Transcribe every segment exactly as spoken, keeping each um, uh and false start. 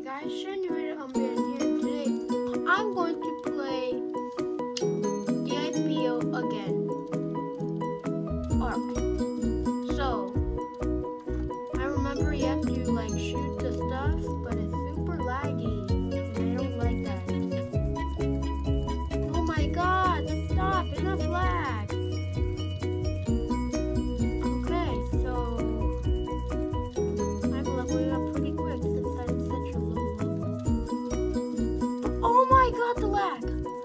guys, January, I'm here today. I'm going to play the I P O again. Alright, so I remember you have to like shoot the stuff, but it's super laggy. And I don't like that. Oh my god, stop, enough lag. Okay, so I'm leveling up pretty quick since I'm such a low level. Oh my god, the lag!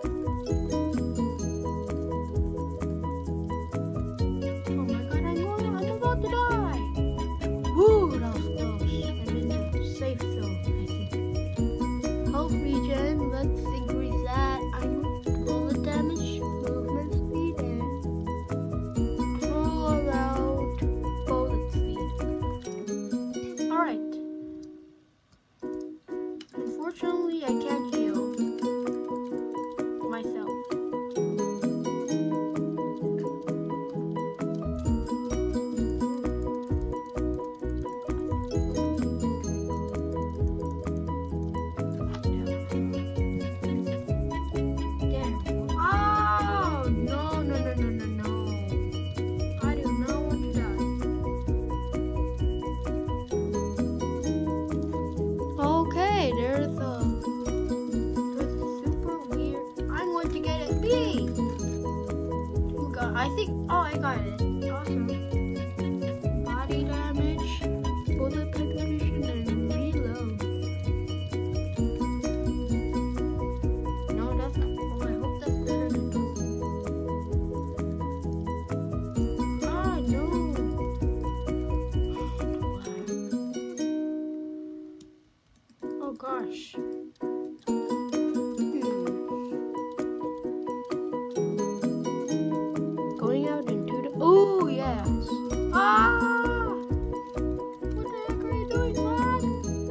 Oh my god, I'm going, I'm about to die! Woo, that was close. I'm in the safe zone, I think. Health regen, let's increase that. I'm bullet damage, movement speed, and all around bullet speed. Alright. Unfortunately, I can't heal myself. Damn. Oh, no, no, no, no, no, no. I do not want to die. Okay, there's a, there's a super weird. I'm going to get it. B. Who got? I think. Oh, I got it. Awesome. Body damage, bullet penetration, and reload. No, that's. Oh, I hope that's better than that. Ah, no. Oh gosh. Hmm. Going out into the. Oh yes. Ah! What the heck are you doing, lag?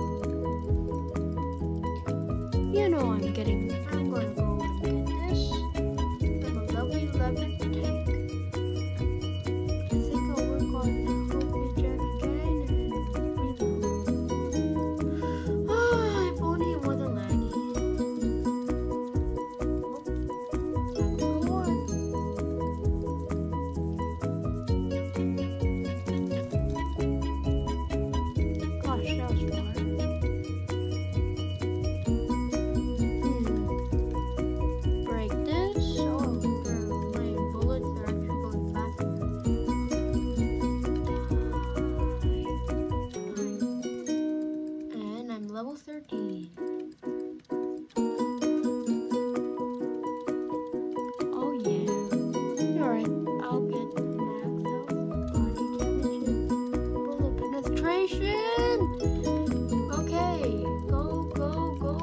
You know I'm getting. I'm gonna go and get this. I'm a lovely eleven tank. I think I'll work on hope regen again and reload. Ah, if only it wasn't laggy. Oh, time to go on. Gosh, that was far. Hmm. Break this. Oh, they're laying bullets. They're actually going faster. Die. And I'm level thirteen. Oh yeah. Alright, I'll get max health, body damage, and bullet penetration. Okay, go, go, go.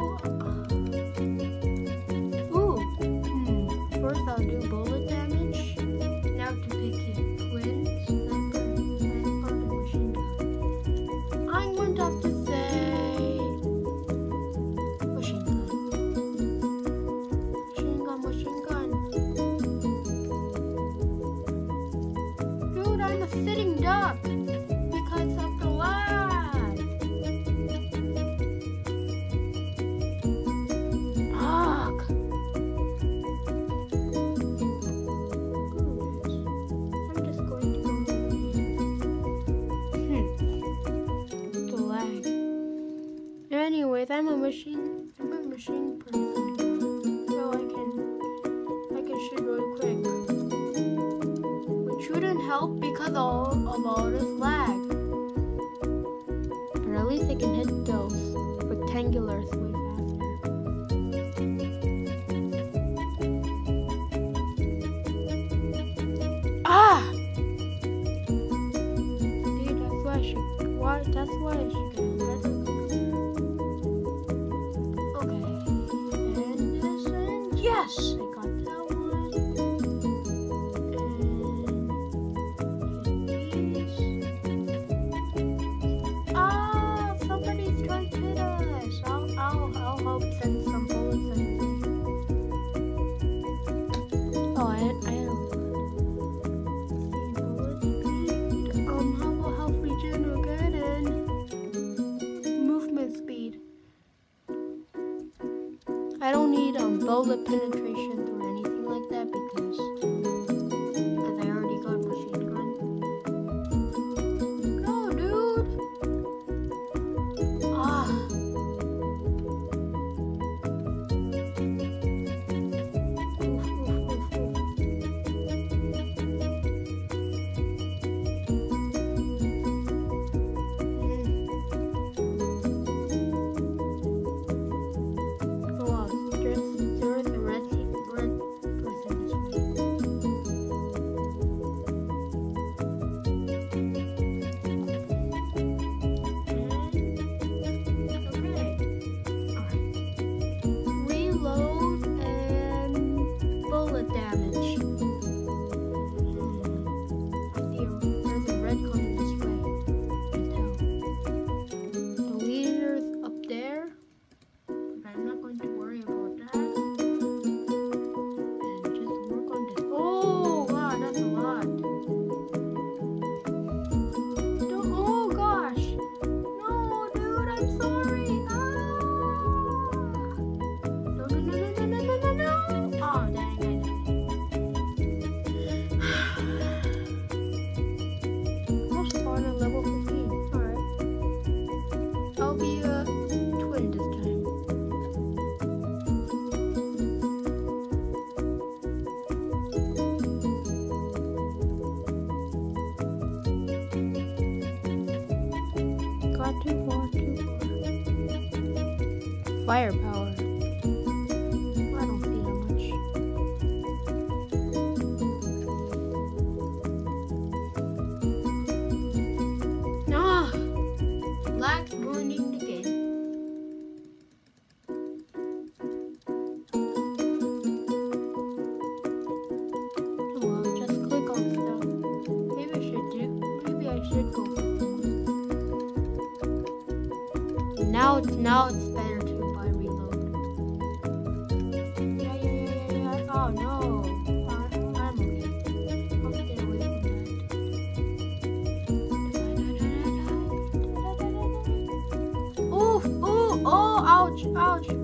Ooh. Hmm. First I'll do bullet damage. Now to pick his twin sniper and on the machine gun. I'm going to have to say machine gun. Machine gun, machine gun. Dude, I'm a sitting duck because of the lag. Fuck. I'm just going to go over here. Hmm. The lag. Anyways, I'm a machine. I'm a machine person, so I can I can shoot really quick. Which shouldn't help because of, of all this lag. But at least I can hit those rectangulars way faster. Ah! Dude, that's why I should. Why? That's why I should get better. Okay. And this and yes! I got that one. And these. Ah! Somebody's trying to hit us. I'll, I'll, I'll help send some bullets in. Oh, I, I have bullet speed. Um, how will health regen again and movement speed. bullet penetration or anything like that because because I already got machine gun. No, dude. Ah. Oof, oof, oof, oof. Firepower. I don't see that much. Ah, black's ruining the game. Well, just click on stuff. Maybe I should do. Maybe I should go. Now it's now it's better to. Ouch, ouch.